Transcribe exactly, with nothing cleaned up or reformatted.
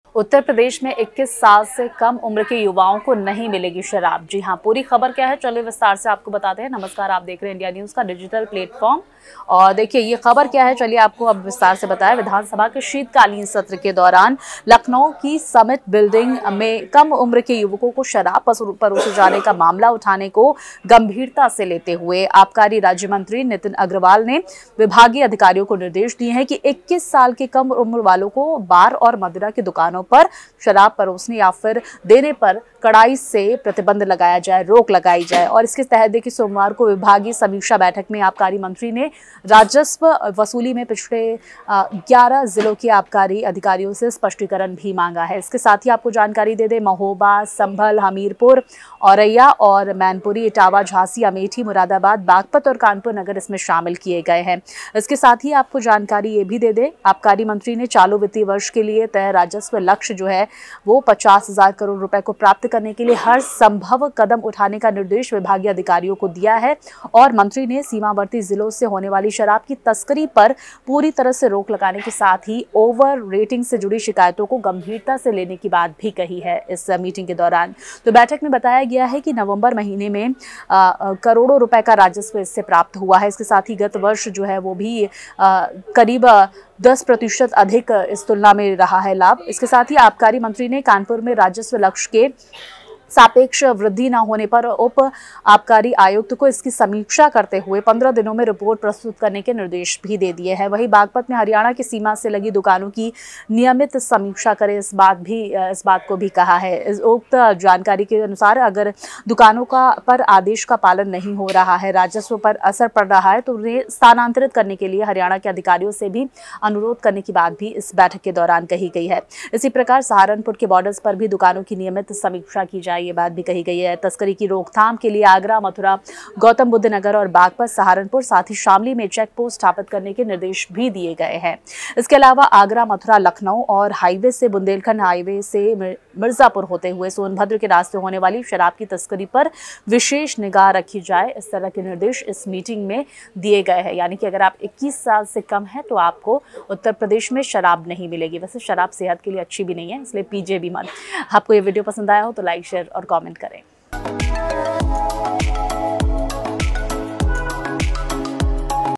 उत्तर प्रदेश में इक्कीस साल से कम उम्र के युवाओं को नहीं मिलेगी शराब। जी हां, पूरी खबर क्या है चलिए विस्तार से आपको बताते हैं। नमस्कार, आप देख रहे हैं इंडिया न्यूज का डिजिटल प्लेटफॉर्म। और देखिए ये खबर क्या है चलिए आपको अब विस्तार से बताया। विधानसभा के शीतकालीन सत्र के दौरान लखनऊ की समिट बिल्डिंग में कम उम्र के युवकों को शराब परोसे जाने का मामला उठाने को गंभीरता से लेते हुए आबकारी राज्य मंत्री नितिन अग्रवाल ने विभागीय अधिकारियों को निर्देश दिए हैं कि इक्कीस साल के कम उम्र वालों को बार और मदिरा की दुकानों पर शराब परोसने या फिर देने पर कड़ाई से प्रतिबंध लगाया जाए, रोक लगाई जाए। और इसके तहत देखिए सोमवार को विभागीय समीक्षा बैठक में आबकारी मंत्री ने राजस्व वसूली में पिछले ग्यारह जिलों के आबकारी अधिकारियों से स्पष्टीकरण भी मांगा है। इसके साथ ही आपको जानकारी दे दे, महोबा, संभल, हमीरपुर, औरैया और मैनपुरी, इटावा, झांसी, अमेठी, मुरादाबाद, बागपत और कानपुर नगर इसमें शामिल किए गए हैं। इसके साथ ही आपको जानकारी ये भी दे दे, आबकारी मंत्री ने चालू वित्तीय वर्ष के लिए तय राजस्व लक्ष्य जो है वो पचास हजार करोड़ रुपए को प्राप्त करने के लिए हर संभव कदम उठाने का निर्देश विभागीय अधिकारियों को दिया है। और मंत्री ने सीमावर्ती जिलों से होने वाली शराब की तस्करी पर पूरी तरह से रोक लगाने के साथ ही ओवर रेटिंग से जुड़ी शिकायतों को गंभीरता से लेने की बात भी कही है इस मीटिंग के दौरान। तो बैठक में बताया गया है कि नवंबर महीने में आ, करोड़ों रुपए का राजस्व इससे प्राप्त हुआ है। इसके साथ ही गत वर्ष जो है वो भी आ, करीब दस प्रतिशत अधिक इस तुलना में रहा है लाभ। इसके साथ ही आबकारी मंत्री ने कानपुर में राजस्व लक्ष्य के सापेक्ष वृद्धि न होने पर उप आबकारी आयुक्त को इसकी समीक्षा करते हुए पंद्रह दिनों में रिपोर्ट प्रस्तुत करने के निर्देश भी दे दिए हैं। वहीं बागपत में हरियाणा की सीमा से लगी दुकानों की नियमित समीक्षा करें, इस बात भी इस बात को भी कहा है। इस उक्त जानकारी के अनुसार अगर दुकानों का पर आदेश का पालन नहीं हो रहा है, राजस्व पर असर पड़ रहा है तो उन्हें स्थानांतरित करने के लिए हरियाणा के अधिकारियों से भी अनुरोध करने की बात भी इस बैठक के दौरान कही गई है। इसी प्रकार सहारनपुर के बॉर्डर्स पर भी दुकानों की नियमित समीक्षा की जाए, ये बात भी कही गई है। तस्करी की रोकथाम के लिए आगरा, मथुरा, गौतम बुद्ध नगर और बागपत, सहारनपुर साथ ही शामली में चेक पोस्ट स्थापित करने के निर्देश भी दिए गए हैं। इसके अलावा आगरा, मथुरा, लखनऊ और हाईवे से बुंदेलखंड हाईवे से मिर्जापुर होते हुए सोनभद्र के रास्ते होने वाली शराब की तस्करी पर विशेष निगाह रखी जाए, इस तरह के निर्देश इस मीटिंग में दिए गए हैं। यानी कि अगर आप इक्कीस साल से कम है तो आपको उत्तर प्रदेश में शराब नहीं मिलेगी। वैसे शराब सेहत के लिए अच्छी भी नहीं है, इसलिए पीजिए भी मत। आपको ये वीडियो पसंद आया हो तो लाइक, शेयर और कमेंट करें।